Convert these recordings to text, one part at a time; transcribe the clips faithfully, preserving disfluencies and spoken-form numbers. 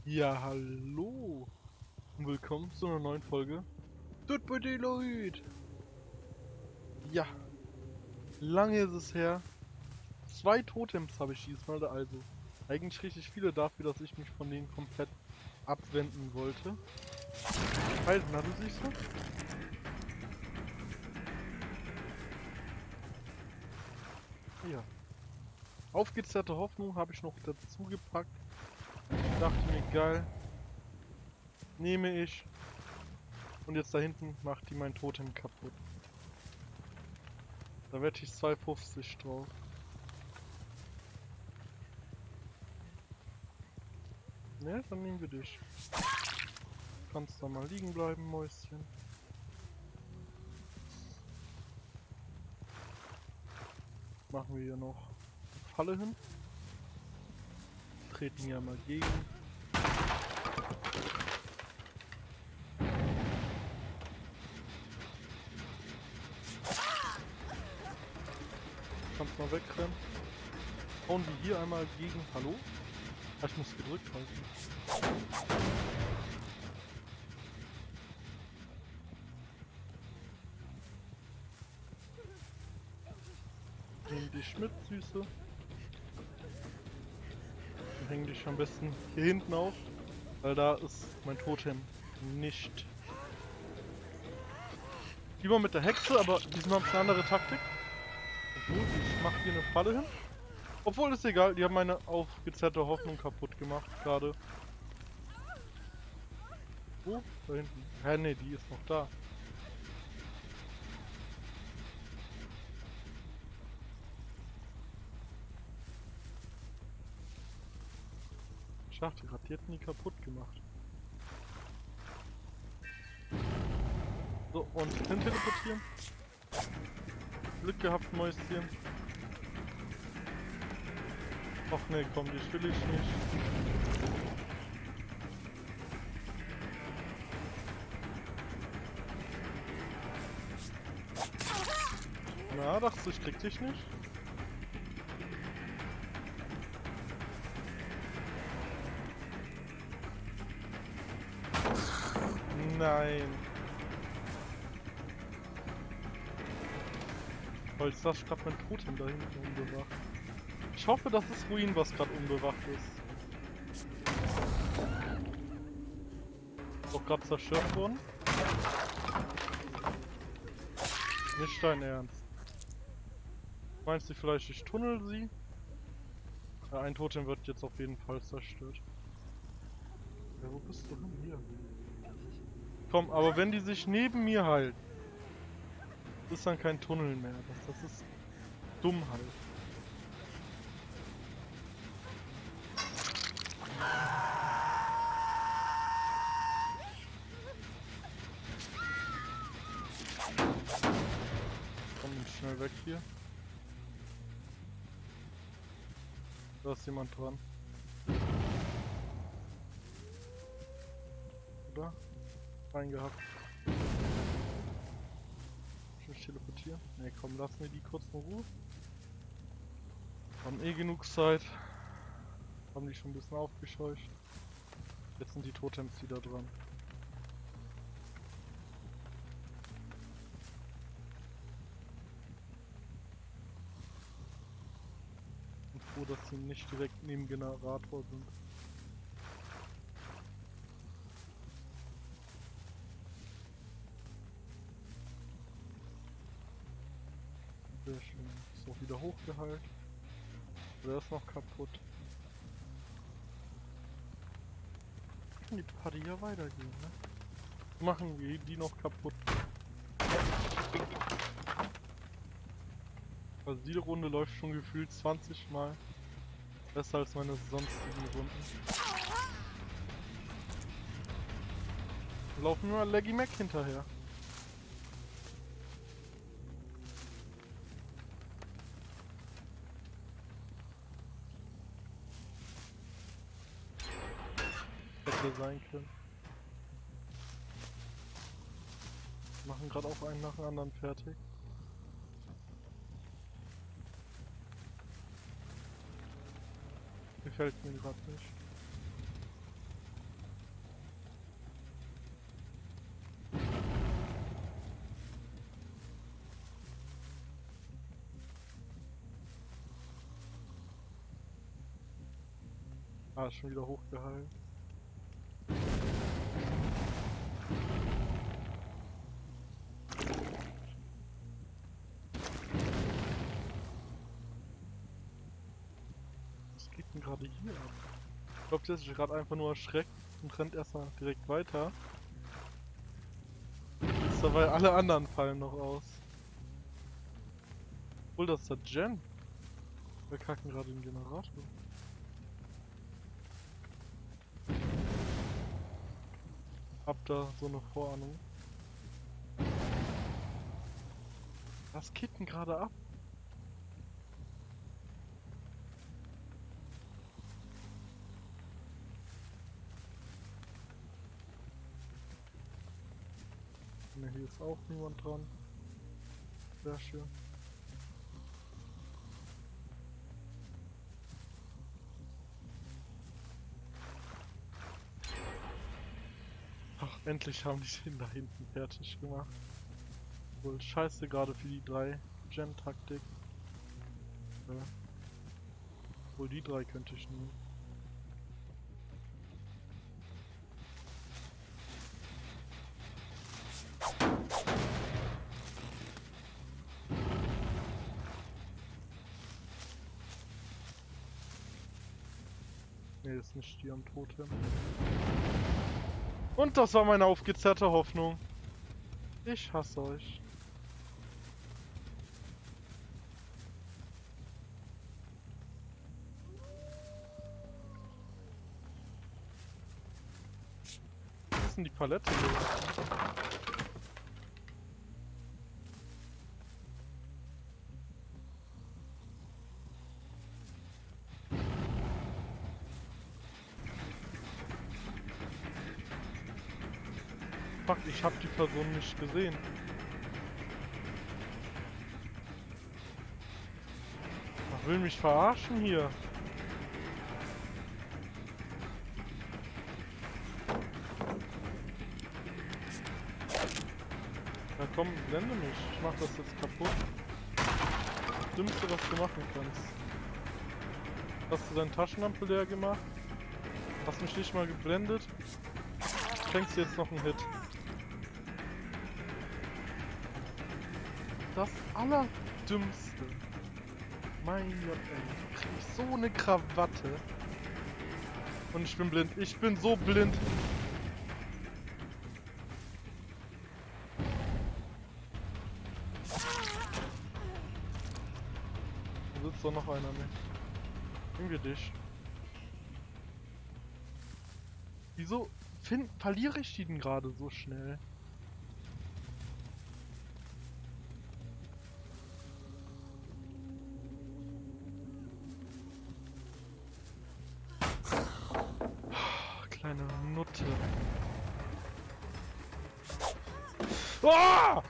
Ja, hallo und willkommen zu einer neuen Folge Tut bei Deloitte. Ja, lange ist es her. Zwei Totems habe ich diesmal, also eigentlich richtig viele dafür, dass ich mich von denen komplett abwenden wollte. Halt, na du siehst du? Ja. Aufgezerrte Hoffnung habe ich noch dazu gepackt. Ich dachte mir, geil, nehme ich. Und jetzt da hinten macht die mein Totem kaputt. Da wette ich zwei fünfzig drauf. Ne, dann nehmen wir dich. Kannst da mal liegen bleiben, Mäuschen. Machen wir hier noch eine Falle hin. Treten hier mal gegen. Kannst mal wegrennen. Hauen wir hier einmal gegen. Hallo? Ah, ich muss gedrückt halten. Nehmen dich mit, Süße. Und hängen dich am besten hier hinten auf. Weil da ist mein Totem nicht. Lieber mit der Hexe, aber diesmal habe ich eine andere Taktik. Obwohl, ich mache hier eine Falle hin. Obwohl, ist egal, die haben meine aufgezerrte Hoffnung kaputt gemacht gerade. Wo? Da hinten. Hä, ne, die ist noch da. Ich dachte gerade, die hätten die kaputt gemacht. So, und hin teleportieren. Glück gehabt, Mäuschen. Ach ne, komm, dich will ich nicht. Na, dachte ich, krieg dich nicht. Nein. Weil ich sah gerade mein Totem da hinten unbewacht. Ich hoffe, das ist Ruin, was gerade unbewacht ist. Ist doch gerade zerstört worden. Nicht dein Ernst. Meinst du vielleicht, ich tunnel sie? Ja, ein Totem wird jetzt auf jeden Fall zerstört. Ja, wo bist du hin? Hier. Komm, aber wenn die sich neben mir halten, ist dann kein Tunnel mehr. Das, das ist Dummheit. Komm schnell weg hier. Da ist jemand dran. Oder? Reingehabt. Ich teleportieren? Ne, komm, lassen wir die kurz in Ruhe. Haben eh genug Zeit. Haben die schon ein bisschen aufgescheucht. Jetzt sind die Totems wieder dran. Ich bin froh, dass sie nicht direkt neben Generator sind. Sehr schön. Ist auch wieder hochgeheilt. Der ist noch kaputt. Kann die Party ja weitergehen, ne? Machen wir die noch kaputt. Also die Runde läuft schon gefühlt zwanzig Mal besser als meine sonstigen Runden. Wir laufen nur Leggy Mac hinterher. Hätte sein können. Machen gerade auch einen nach dem anderen fertig. Gefällt mir gerade nicht. Ah, ist schon wieder hochgeheilt. Was geht denn gerade hier ab? Ich glaube, der ist gerade einfach nur erschreckt und rennt erstmal direkt weiter. Ist dabei alle anderen fallen noch aus. Obwohl, das ist der Gen. Wir kacken gerade den Generator. Hab da so eine Vorahnung. Was geht denn gerade ab? Ne, hier ist auch niemand dran. Sehr schön. Ach, endlich haben die den da hinten fertig gemacht. Wohl scheiße gerade für die drei Gen-Taktik. Ja. Wohl die drei könnte ich nehmen. Ne, ist nicht die am Totem. Und das war meine aufgezerrte Hoffnung. Ich hasse euch. Was ist denn die Palette hier? Fuck, ich hab die Person nicht gesehen. Man will mich verarschen hier. Na komm, blende mich. Ich mach das jetzt kaputt. Das Dümmste, was du machen kannst. Hast du deine Taschenlampe leer gemacht? Hast mich nicht mal geblendet? Schenkst du jetzt noch einen Hit? Das Allerdümmste. Mein Gott, ey. Krieg ich so eine Krawatte. Und ich bin blind. Ich bin so blind. Da sitzt doch noch einer mit. Nehmen wir dich. Wieso find, verliere ich die denn gerade so schnell? Kleine Nutte. Ah!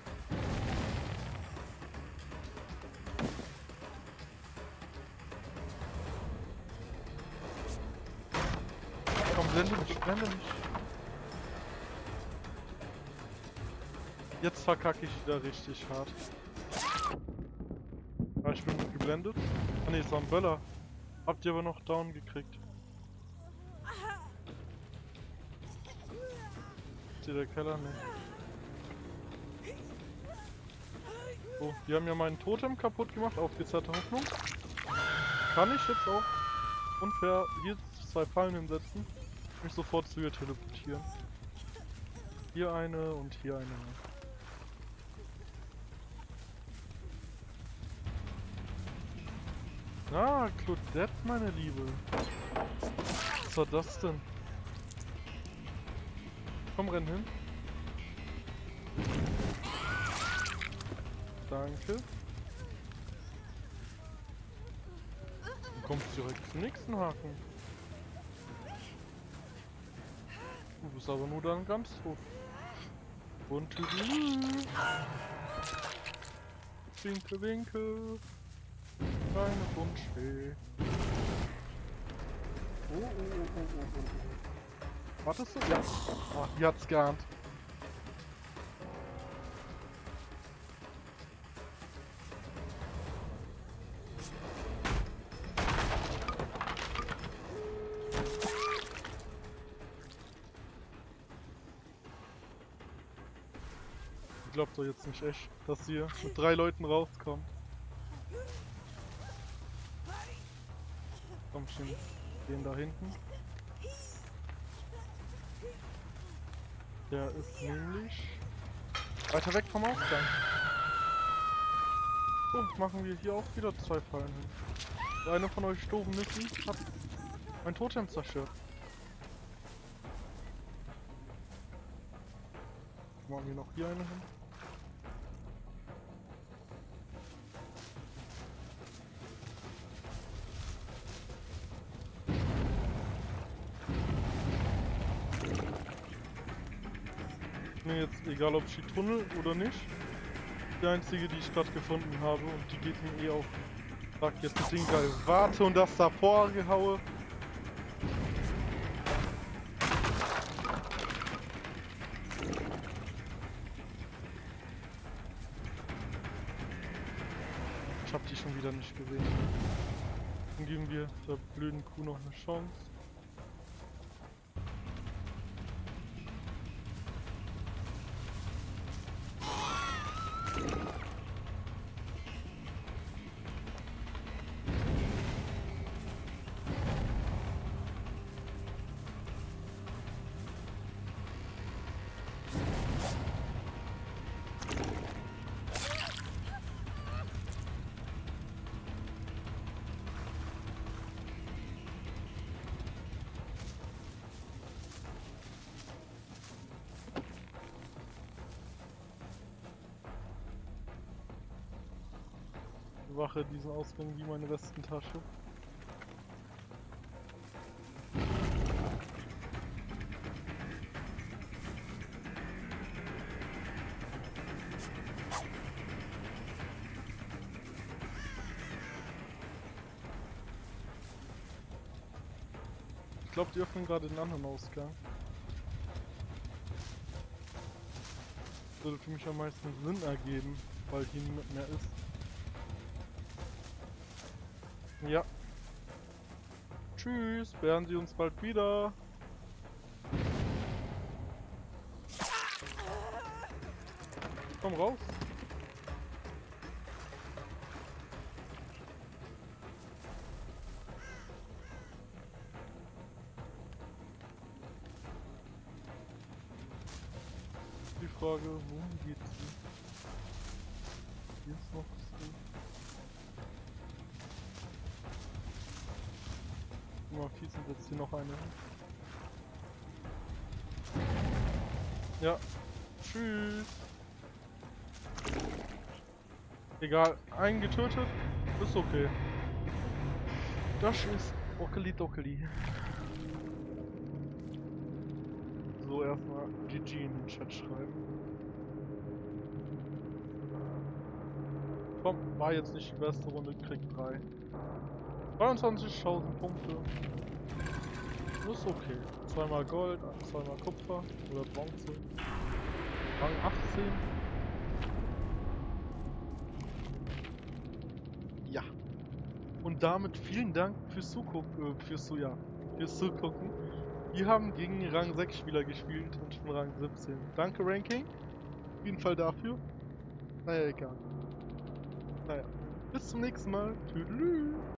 Komm, blende mich, blende mich. Jetzt verkacke ich wieder richtig hart. Ah, ich bin geblendet. Ah ne, es war ein Böller. Habt ihr aber noch down gekriegt. Ist hier der Keller? Ne. So, die haben ja meinen Totem kaputt gemacht, aufgezerrte Hoffnung. Kann ich jetzt auch unfair hier zwei Fallen hinsetzen? Mich sofort zu ihr teleportieren. Hier eine und hier eine. Ah, Claudette, meine Liebe. Was war das denn? Komm, renn hin. Danke. Du kommst direkt zum nächsten Haken. Du bist aber nur dann ganz tot. Und tüdelü. Winke, winke. Kleine Wunschfee. Oh, oh, oh, oh, oh, oh. Wartest du? Ja. Ach, die hat's geahnt. glaubt doch jetzt nicht echt, dass ihr mit drei Leuten rauskommt. Komm schon, den da hinten. Der ist nämlich weiter weg vom Ausgang. So, machen wir hier auch wieder zwei Fallen hin. Einer von euch doofen Nissen hat mein Totem zerstört. Machen wir noch hier eine hin. Mir jetzt egal, ob ich die Tunnel oder nicht. Die einzige, die ich gerade gefunden habe und die geht mir eh auf. Sag jetzt das Ding geil. Warte und das davor gehaue. Ich hab die schon wieder nicht gesehen. Dann geben wir der blöden Kuh noch eine Chance. Wache diesen Ausgang wie meine Westentasche. Ich glaube, die öffnen gerade den anderen Ausgang. Das würde für mich am meisten Sinn ergeben, weil hier niemand mehr ist. Ja. Tschüss, werden Sie uns bald wieder. Komm raus. Die Frage, wohin geht sie? Hier ist noch so. Guck mal, schießen jetzt hier noch eine. Ja. Tschüss. Egal, einen getötet, ist okay. Das ist Ockeli Dockeli. So, erstmal G G in den Chat schreiben. Komm, war jetzt nicht die beste Runde, kriegt drei. zweiundzwanzigtausend Punkte. Das ist okay. Zweimal Gold, zweimal Kupfer oder Bronze. Rang achtzehn. Ja. Und damit vielen Dank fürs Zugucken, äh, fürs, ja, fürs Zugucken. Wir haben gegen Rang sechs Spieler gespielt und schon Rang siebzehn. Danke Ranking. Auf jeden Fall dafür. Naja, egal. Naja. Bis zum nächsten Mal. Tschüss.